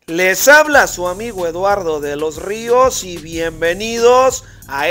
Les habla su amigo Eduardo de los Ríos y bienvenidos a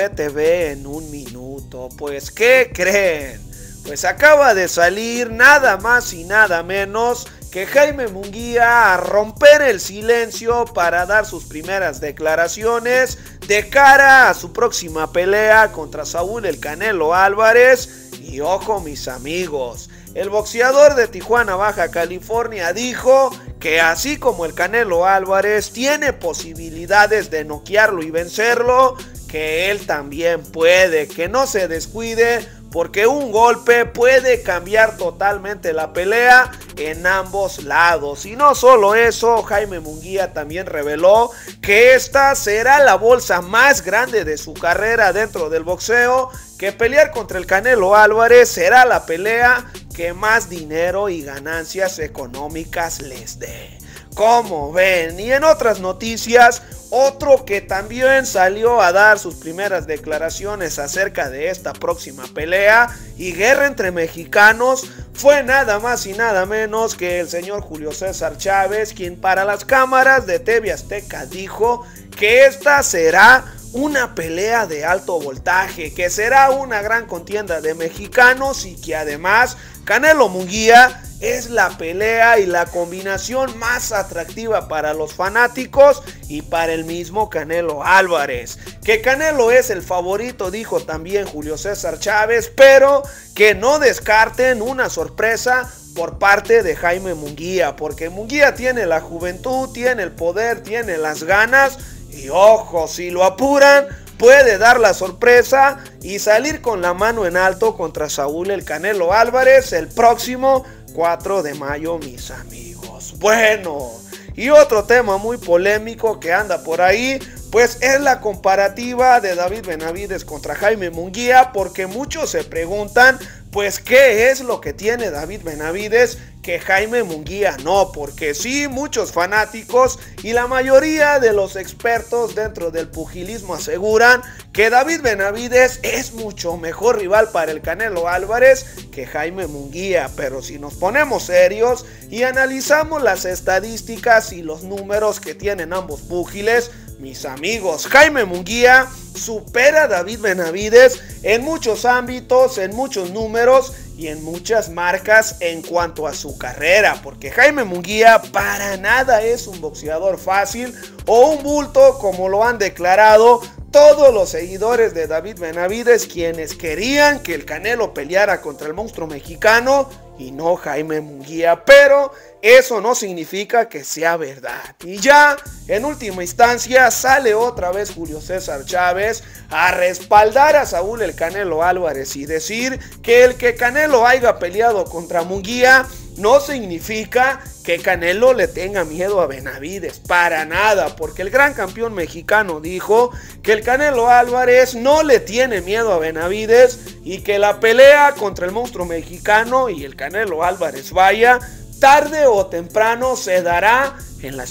MBTV en un minuto. Pues, ¿qué creen? Pues acaba de salir nada más y nada menos que Jaime Munguía a romper el silencio para dar sus primeras declaraciones de cara a su próxima pelea contra Saúl El Canelo Álvarez. Y ojo, mis amigos, el boxeador de Tijuana, Baja California, dijo que así como el Canelo Álvarez tiene posibilidades de noquearlo y vencerlo, que él también puede, que no se descuide, porque un golpe puede cambiar totalmente la pelea en ambos lados. Y no solo eso, Jaime Munguía también reveló que esta será la bolsa más grande de su carrera dentro del boxeo, que pelear contra el Canelo Álvarez será la pelea que más dinero y ganancias económicas les dé. ¿Cómo ven? Y en otras noticias, otro que también salió a dar sus primeras declaraciones acerca de esta próxima pelea y guerra entre mexicanos fue nada más y nada menos que el señor Julio César Chávez, quien para las cámaras de TV Azteca dijo que esta será una pelea de alto voltaje, que será una gran contienda de mexicanos y que además Canelo Munguía es la pelea y la combinación más atractiva para los fanáticos y para el mismo Canelo Álvarez. Que Canelo es el favorito, dijo también Julio César Chávez, pero que no descarten una sorpresa por parte de Jaime Munguía, porque Munguía tiene la juventud, tiene el poder, tiene las ganas y ojo, si lo apuran, puede dar la sorpresa y salir con la mano en alto contra Saúl El Canelo Álvarez el próximo 4 de mayo, mis amigos. Bueno, y otro tema muy polémico que anda por ahí, pues es la comparativa de David Benavidez contra Jaime Munguía, porque muchos se preguntan, pues, ¿qué es lo que tiene David Benavidez que Jaime Munguía no? Porque sí, muchos fanáticos y la mayoría de los expertos dentro del pugilismo aseguran que David Benavidez es mucho mejor rival para el Canelo Álvarez que Jaime Munguía. Pero si nos ponemos serios y analizamos las estadísticas y los números que tienen ambos púgiles, mis amigos, Jaime Munguía supera a David Benavidez en muchos ámbitos, en muchos números y en muchas marcas en cuanto a su carrera, porque Jaime Munguía para nada es un boxeador fácil o un bulto como lo han declarado todos los seguidores de David Benavidez, quienes querían que el Canelo peleara contra el monstruo mexicano y no Jaime Munguía, pero eso no significa que sea verdad. Y ya, en última instancia, sale otra vez Julio César Chávez a respaldar a Saúl El Canelo Álvarez y decir que el que Canelo haya peleado contra Munguía no significa que Canelo le tenga miedo a Benavidez, para nada, porque el gran campeón mexicano dijo que el Canelo Álvarez no le tiene miedo a Benavidez y que la pelea contra el monstruo mexicano y el Canelo Álvarez vaya, tarde o temprano se dará en las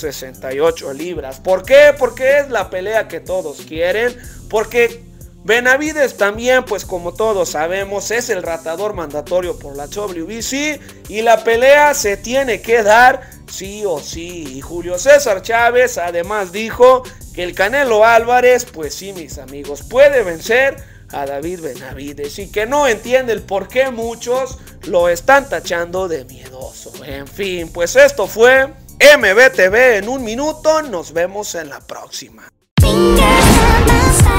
168 libras. ¿Por qué? Porque es la pelea que todos quieren, porque Benavidez también, pues como todos sabemos, es el ratador mandatorio por la WBC y la pelea se tiene que dar sí o sí. Y Julio César Chávez además dijo que el Canelo Álvarez, pues sí, mis amigos, puede vencer a David Benavidez y que no entiende el por qué muchos lo están tachando de miedoso. En fin, pues esto fue MBTV en un minuto. Nos vemos en la próxima.